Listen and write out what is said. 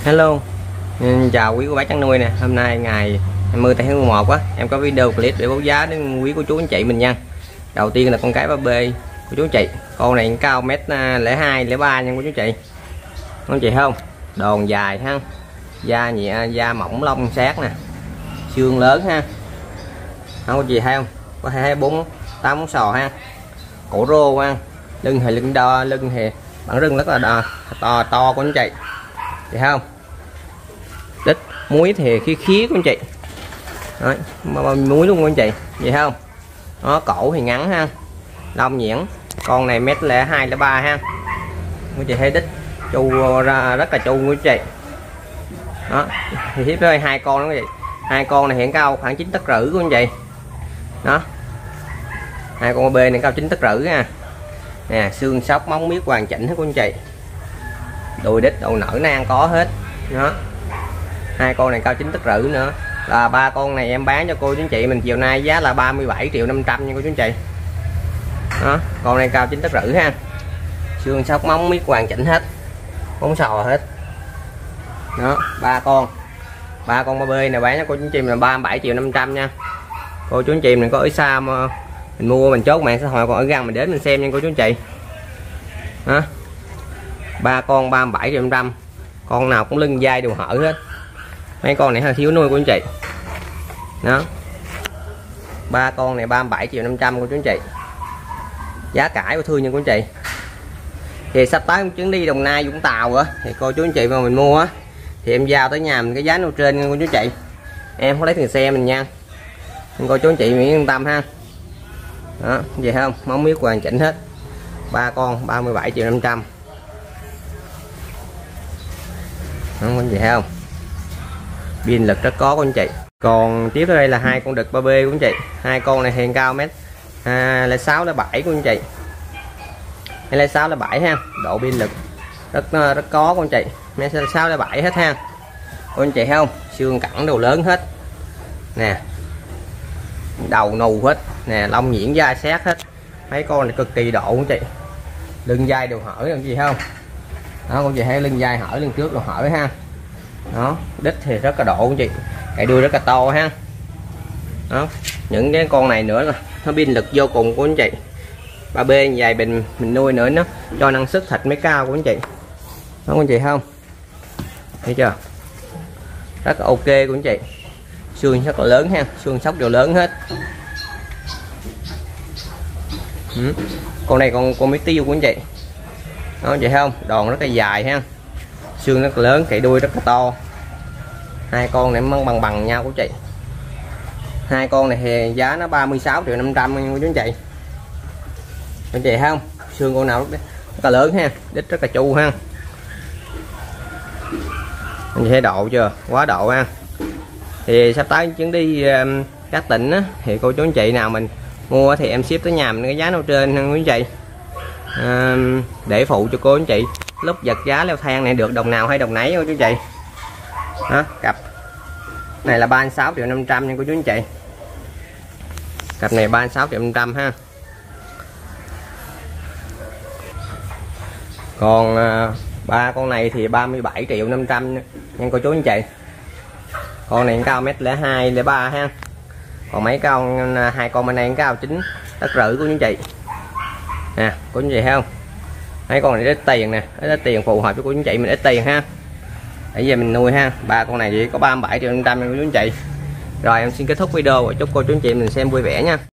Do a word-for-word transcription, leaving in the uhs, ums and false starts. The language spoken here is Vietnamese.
Hello, chào quý cô bác chăn nuôi nè. Hôm nay ngày hai mươi tháng mười một á, em có video clip để báo giá đến quý cô chú anh chị mình nha. Đầu tiên là con cái ba B của chú anh chị. Con này cao mét lẻ hai lẻ ba nha cô chú anh chị. Con chị không? Đòn dài ha. Da nhẹ, da mỏng lông sát nè. Xương lớn ha. Không có gì thấy không? Có hai bốn tám móng sò ha. Cổ rô ha. Lưng thì lưng đo, lưng thì bản lưng rất là đo, to to của anh chị. Chị thấy không? Đít muối thì khí khí của anh chị. Đấy, muối luôn của anh chị. Vậy không? Nó cổ thì ngắn ha. Lông nhuyễn. Con này mét lẻ hai lẻ ba ha. Của chị thấy đít chu ra rất là chu của anh chị. Đó, thì tiếp với hai con đó quý vị. Hai con này hiện cao khoảng chín tấc rưỡi của anh chị. Đó. Hai con B này cao chín tấc rưỡi ha. Nè, xương sóc móng miết hoàn chỉnh hết của anh chị. Đùi đít đầu nở nang có hết. Đó. Hai con này cao chín tấc rưỡi nữa. Là ba con này em bán cho cô chú anh chị mình chiều nay giá là ba mươi bảy triệu năm trăm nha cô chú anh chị. Đó, con này cao chín tấc rưỡi ha. Xương sóc móng miết hoàn chỉnh hết. Móng sò hết. Đó, ba con. Ba con ba B này bán cho cô chú anh chị mình là ba mươi bảy triệu năm trăm nha. Cô chú anh chị mình có ở xa mà mình mua mình chốt mạng xã hội, còn ở gần mình đến mình xem nha cô chú anh chị. Đó. Ba con ba mươi bảy triệu năm trăm. Con nào cũng lưng dai đều hở hết. Mấy con này hơi thiếu nuôi của anh chị. Đó. Ba con này ba mươi bảy triệu năm trăm của chú anh chị. Giá cãi của thương nha của anh chị. Thì sắp tới chuyến đi Đồng Nai Vũng Tàu á, thì cô chú anh chị mà mình mua á thì em giao tới nhà mình cái giá nêu trên nha cô chú anh chị. Em không lấy tiền xe mình nha. Nên cô chú anh chị mình yên tâm ha. Đó, vậy không? Móng miết hoàn chỉnh hết. Ba con ba mươi bảy triệu năm trăm. Không có gì không? Pin lực rất có của anh chị. Còn tiếp tới đây là hai con đực ba B của anh chị. Hai con này hiện cao mét à, là sáu là bảy của anh chị. Hay là sáu là bảy ha. Độ pin lực rất rất có của anh chị. Mét sáu là bảy hết ha. Của anh chị thấy không? Xương cẳng đầu lớn hết. Nè. Đầu nù hết. Nè, lông nhuyễn da sát hết. Mấy con này cực kỳ độ của anh chị. Lưng dai đều hở làm gì không? Đó, con chị thấy lưng dai hở, lưng trước đều hở ha. Đó, đít thì rất là độ anh chị. Cái đuôi rất là to ha. Đó, những cái con này nữa là nó pin lực vô cùng của anh chị. ba B dài bình mình nuôi nữa nó cho năng suất thịt mới cao của anh chị. Đó anh chị không? Thấy chưa? Rất là ok của anh chị. Xương rất là lớn ha, xương sóc đều lớn hết. Ừ. Con này con con mít tiêu của anh chị. Đó anh chị thấy không? Đòn rất là dài ha. Xương rất là lớn, cái đuôi rất là to. Hai con này măng bằng bằng nhau của chị. Hai con này thì giá nó ba mươi sáu triệu năm trăm của chú anh chị. Anh chị thấy không? Xương con nào rất là lớn ha, đít rất là chu ha. Anh chị thấy độ chưa? Quá độ ha. Thì sắp tới chuyến đi um, các tỉnh á, thì cô chú anh chị nào mình mua thì em ship tới nhà mình cái giá nêu trên quý anh chị. À, để phụ cho cô anh chị lúc giật giá leo thang này được đồng nào hay đồng nấy cô chú anh chị. Đó, cặp này là ba mươi sáu triệu năm trăm nha cô chú anh chị. Cặp này ba mươi sáu triệu năm trăm ha. Còn à, ba con này thì ba mươi bảy triệu năm trăm nha cô chú anh chị. Con này cao mét lẻ hai lẻ ba ha. Còn mấy con hai con bên này cao chín tấc rưỡi của anh chị. Nè, cô anh chị thấy không? Mấy con này ít tiền nè, ít tiền phù hợp cho cô anh chị mình ít tiền ha. Để về mình nuôi ha. Ba con này chỉ có ba mươi bảy triệu năm trăm cho cô anh chị. Rồi em xin kết thúc video và chúc cô chú anh chị mình xem vui vẻ nha.